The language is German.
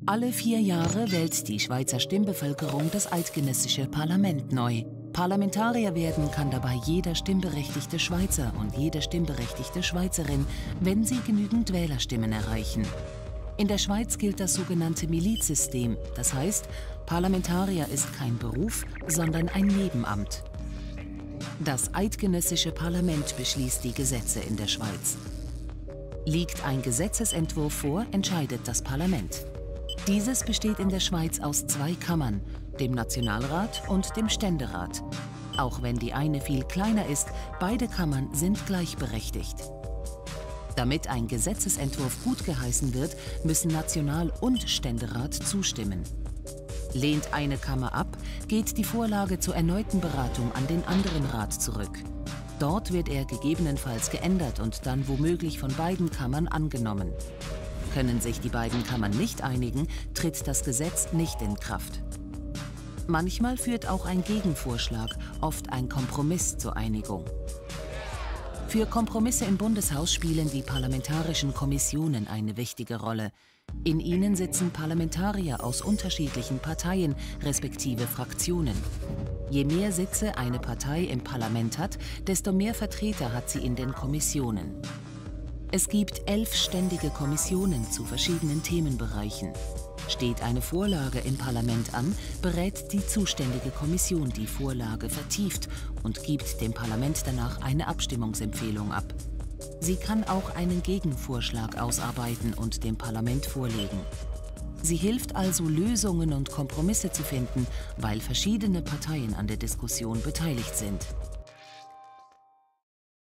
Alle 4 Jahre wählt die Schweizer Stimmbevölkerung das eidgenössische Parlament neu. Parlamentarier werden kann dabei jeder stimmberechtigte Schweizer und jede stimmberechtigte Schweizerin, wenn sie genügend Wählerstimmen erreichen. In der Schweiz gilt das sogenannte Milizsystem, das heißt, Parlamentarier ist kein Beruf, sondern ein Nebenamt. Das eidgenössische Parlament beschließt die Gesetze in der Schweiz. Liegt ein Gesetzesentwurf vor, entscheidet das Parlament. Dieses besteht in der Schweiz aus 2 Kammern, dem Nationalrat und dem Ständerat. Auch wenn die eine viel kleiner ist, beide Kammern sind gleichberechtigt. Damit ein Gesetzesentwurf gutgeheißen wird, müssen National- und Ständerat zustimmen. Lehnt eine Kammer ab, geht die Vorlage zur erneuten Beratung an den anderen Rat zurück. Dort wird er gegebenenfalls geändert und dann womöglich von beiden Kammern angenommen. Können sich die beiden Kammern nicht einigen, tritt das Gesetz nicht in Kraft. Manchmal führt auch ein Gegenvorschlag, oft ein Kompromiss zur Einigung. Für Kompromisse im Bundeshaus spielen die parlamentarischen Kommissionen eine wichtige Rolle. In ihnen sitzen Parlamentarier aus unterschiedlichen Parteien respektive Fraktionen. Je mehr Sitze eine Partei im Parlament hat, desto mehr Vertreter hat sie in den Kommissionen. Es gibt 11 ständige Kommissionen zu verschiedenen Themenbereichen. Steht eine Vorlage im Parlament an, berät die zuständige Kommission die Vorlage vertieft und gibt dem Parlament danach eine Abstimmungsempfehlung ab. Sie kann auch einen Gegenvorschlag ausarbeiten und dem Parlament vorlegen. Sie hilft also, Lösungen und Kompromisse zu finden, weil verschiedene Parteien an der Diskussion beteiligt sind.